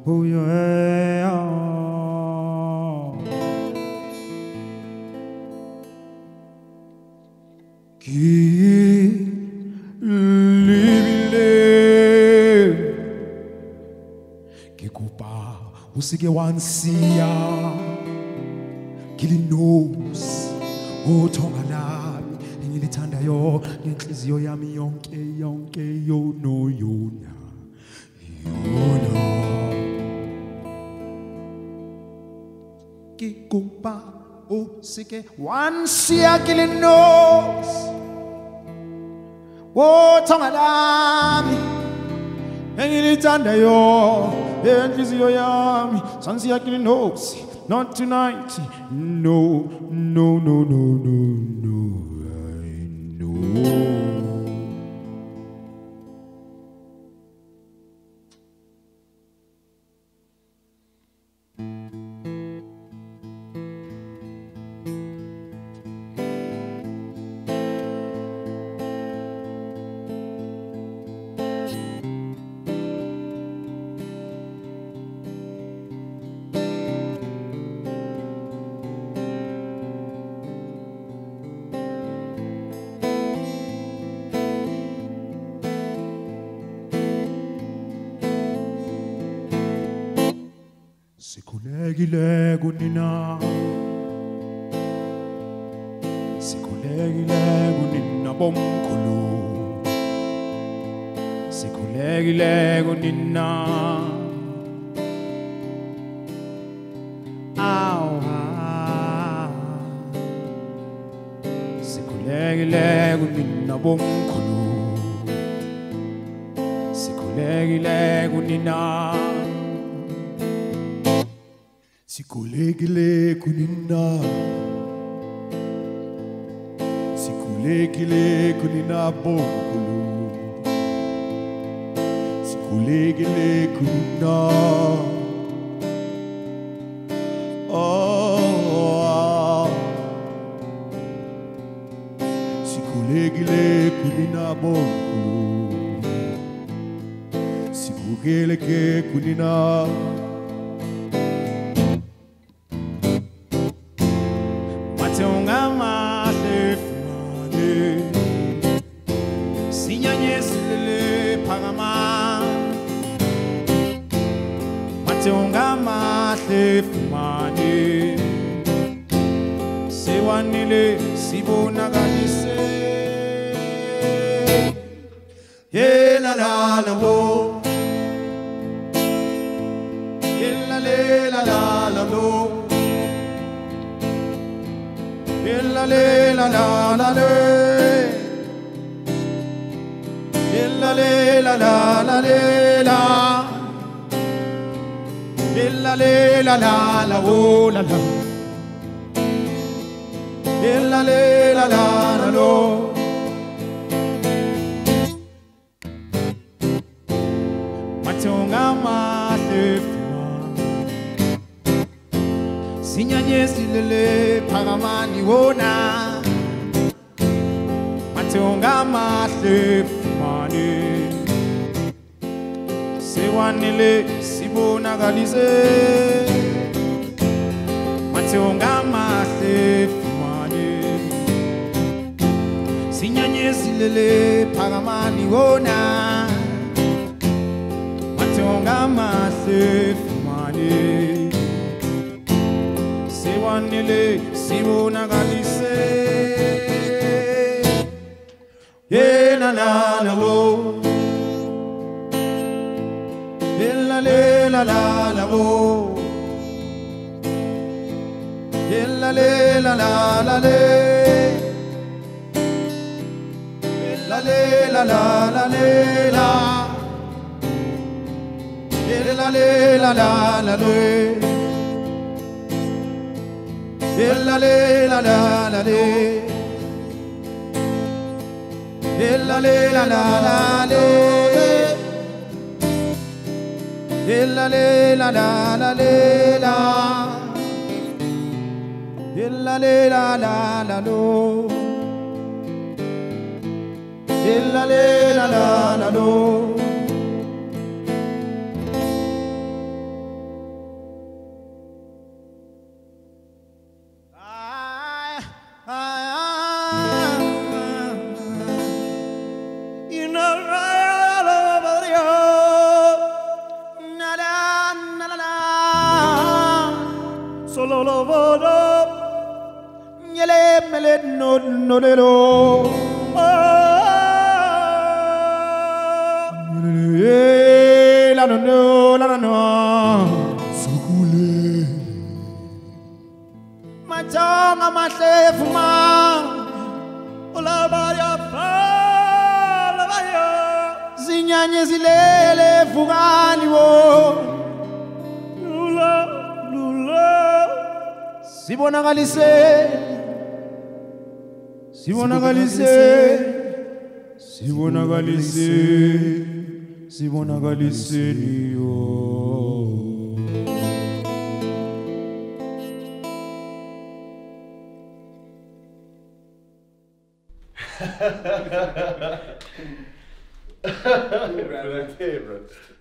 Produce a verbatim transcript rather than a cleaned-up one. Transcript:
oh yeah. Kilibile Kikupa usike wansiya Kilinosi uthonga lami engilithandayo ngenhliziyo yami yonke yonke yono yona yona Kikupa usike wansiya Kilinosi uthonga lami engilithandayo enhliziyo yami sansiya Kilinosi. Not tonight, no, no, no, no, no, no, I know. Sikhulekile kunina Sikhulekile kunina bomkhulu Sikhulekile kunina Awa Sikhulekile kunina bomkhulu Sikhulekile kunina Sikhulekile kunina Sikhulekile kunina bomkhulu Sikhulekile kunina Oh Sikhulekile kunina bomkhulu Sikhulekile kunina Fumani Sewanile sibonagalise Yela la la lo Yela le la la la lo Yela le la la la le Yela le la la la le la La la la la la oh la la La la la la la lo Matonga matefuma Sinyanyesi lele paramani wona Matonga matefumani Sewanile sibonagalise Matonga mahle fumane Sinyanyesi lele paramani wona Matonga mahle fumane Sewanile sibonagalise Yena la la wo La la la la la oh La la la la la le La la la la la le la La la la la la le La la la la la le La la la la la le La la la la la la La la la la la lo La la la la la lo no no le lo. La no no la no. Sukule. Machanga mahlefu ma. Ola baya fa la baya. Zinyanye zilele fugani wo. Sibonakalise Sibonakalise Sibonakalise Sibonakalise niyo Bro, bro.